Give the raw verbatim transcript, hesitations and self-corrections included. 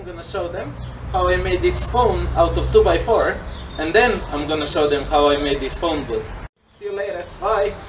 I'm gonna show them how I made this phone out of two by four, and then I'm gonna show them how I made this phone booth. See you later, bye!